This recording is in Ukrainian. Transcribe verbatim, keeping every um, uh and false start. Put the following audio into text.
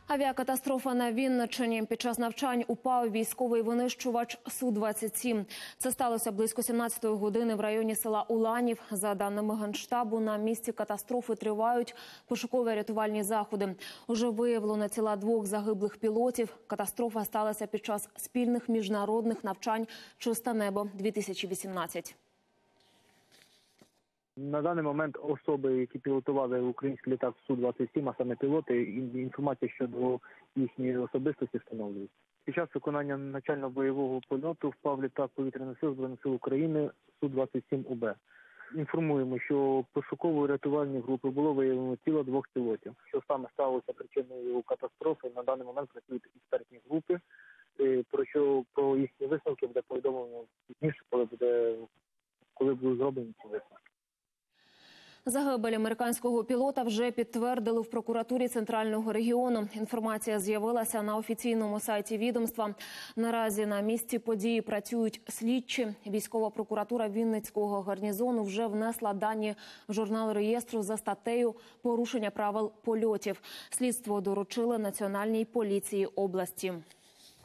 Авіакатастрофа на Вінниччині. Під час навчань упав військовий винищувач Су двадцять сім. Це сталося близько сімнадцятої години в районі села Уланів. За даними Генштабу, на місці катастрофи тривають пошуково-рятувальні заходи. Уже виявлено тіла двох загиблих пілотів. Катастрофа сталася під час спільних міжнародних навчань «Чисте небо-дві тисячі вісімнадцять». На даний момент особи, які пілотували український літак Су двадцять сім, а саме пілоти, інформація щодо їхньої особистості встановлюється. Під час виконання навчально-бойового польоту впав літак повітряних сил Збройних сил України Су двадцять сім У Б. Інформуємо, що пошуково-рятувальні групи було виявлено тіло двох пілотів. Що саме сталося причиною катастрофи, на даний момент працюють експертні групи, про що про їхні висновки буде повідомлено пізніше, коли буде коли будуть зроблені ці висновки. Загибель американського пілота вже підтвердили в прокуратурі Центрального регіону. Інформація з'явилася на офіційному сайті відомства. Наразі на місці події працюють слідчі. Військова прокуратура Вінницького гарнізону вже внесла дані в журнал реєстру за статтею «Порушення правил польотів». Слідство доручили Національній поліції області.